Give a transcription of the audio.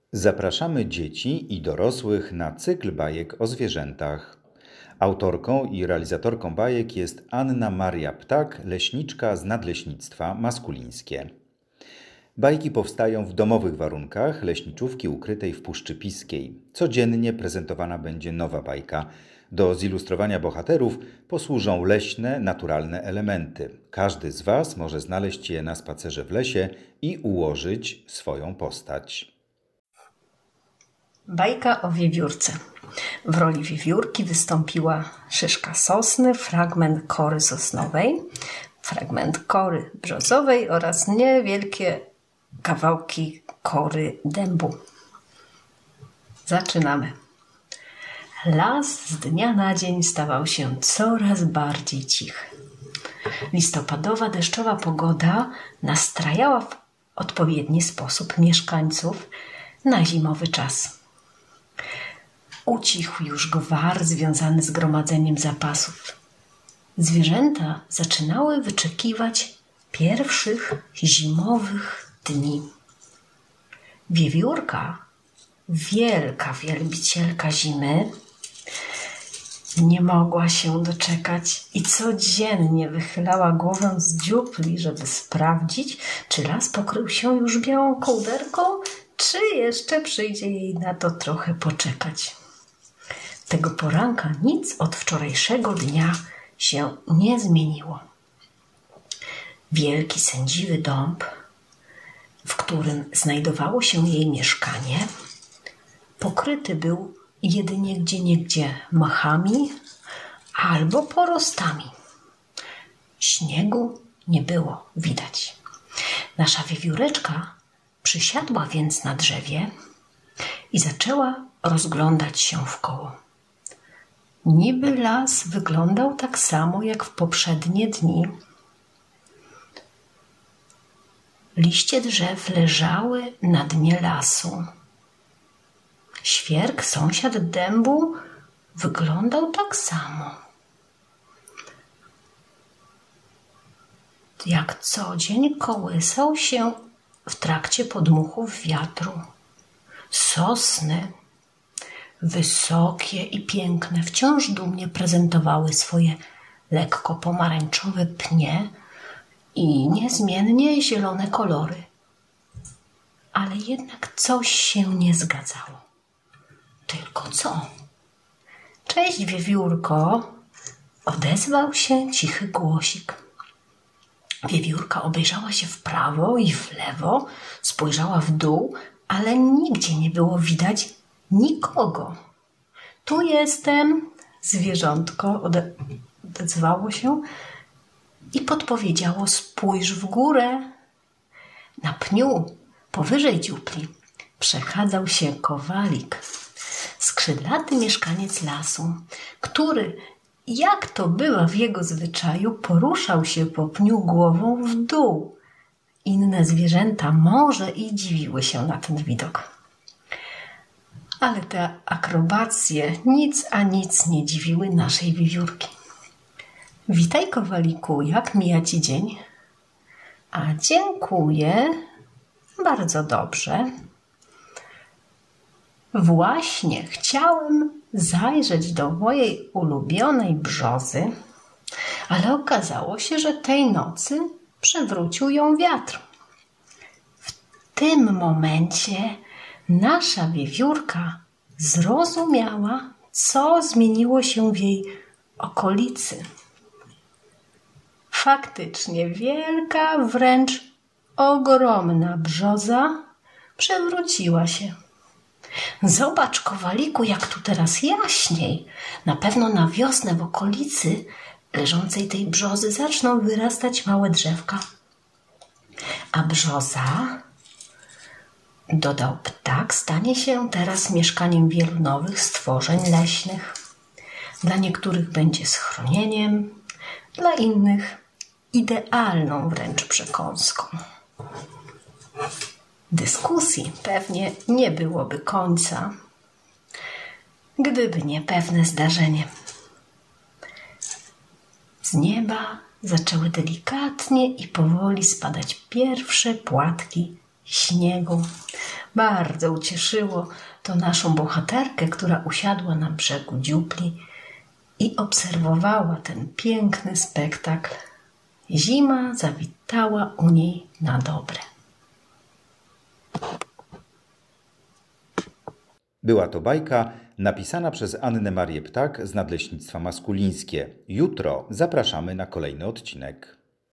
Zapraszamy dzieci i dorosłych na cykl bajek o zwierzętach. Autorką i realizatorką bajek jest Anna Maria Ptak, leśniczka z Nadleśnictwa Maskulińskie. Bajki powstają w domowych warunkach leśniczówki ukrytej w Puszczy Piskiej. Codziennie prezentowana będzie nowa bajka. Do zilustrowania bohaterów posłużą leśne, naturalne elementy. Każdy z Was może znaleźć je na spacerze w lesie i ułożyć swoją postać. Bajka o wiewiórce. W roli wiewiórki wystąpiła szyszka sosny, fragment kory sosnowej, fragment kory brzozowej oraz niewielkie kawałki kory dębu. Zaczynamy. Las z dnia na dzień stawał się coraz bardziej cichy. Listopadowa deszczowa pogoda nastrajała w odpowiedni sposób mieszkańców na zimowy czas. Ucichł już gwar związany z gromadzeniem zapasów. Zwierzęta zaczynały wyczekiwać pierwszych zimowych dni. Wiewiórka, wielka wielbicielka zimy, nie mogła się doczekać i codziennie wychylała głowę z dziupli, żeby sprawdzić, czy las pokrył się już białą kołderką, czy jeszcze przyjdzie jej na to trochę poczekać. Tego poranka nic od wczorajszego dnia się nie zmieniło. Wielki sędziwy dąb, w którym znajdowało się jej mieszkanie, pokryty był jedynie gdzieniegdzie mchami albo porostami. Śniegu nie było widać. Nasza wiewióreczka przysiadła więc na drzewie i zaczęła rozglądać się wkoło. Niby las wyglądał tak samo jak w poprzednie dni. Liście drzew leżały na dnie lasu. Świerk, sąsiad dębu, wyglądał tak samo. Jak co dzień kołysał się w trakcie podmuchów wiatru. Sosny, wysokie i piękne, wciąż dumnie prezentowały swoje lekko pomarańczowe pnie i niezmiennie zielone kolory. Ale jednak coś się nie zgadzało. Tylko co? Cześć, wiewiórko! Odezwał się cichy głosik. Wiewiórka obejrzała się w prawo i w lewo, spojrzała w dół, ale nigdzie nie było widać nikogo. Tu jestem, zwierzątko odezwało się i podpowiedziało: spójrz w górę. Na pniu, powyżej dziupli, przechadzał się kowalik, skrzydlaty mieszkaniec lasu, który, jak to bywa w jego zwyczaju, poruszał się po pniu głową w dół. Inne zwierzęta może i dziwiły się na ten widok. Ale te akrobacje nic a nic nie dziwiły naszej wiewiórki. Witaj, kowaliku, jak mija ci dzień? A dziękuję, bardzo dobrze. Właśnie chciałem zajrzeć do mojej ulubionej brzozy, ale okazało się, że tej nocy przewrócił ją wiatr. W tym momencie nasza wiewiórka zrozumiała, co zmieniło się w jej okolicy. Faktycznie wielka, wręcz ogromna brzoza przewróciła się. Zobacz, kowaliku, jak tu teraz jaśniej. Na pewno na wiosnę w okolicy leżącej tej brzozy zaczną wyrastać małe drzewka. A brzoza, dodał ptak, stanie się teraz mieszkaniem wielu nowych stworzeń leśnych. Dla niektórych będzie schronieniem, dla innych idealną wręcz przekąską. Dyskusji pewnie nie byłoby końca, gdyby nie pewne zdarzenie. Z nieba zaczęły delikatnie i powoli spadać pierwsze płatki śniegu. Bardzo ucieszyło to naszą bohaterkę, która usiadła na brzegu dziupli i obserwowała ten piękny spektakl. Zima zawitała u niej na dobre. Była to bajka napisana przez Annę Marię Ptak z Nadleśnictwa Maskulińskie. Jutro zapraszamy na kolejny odcinek.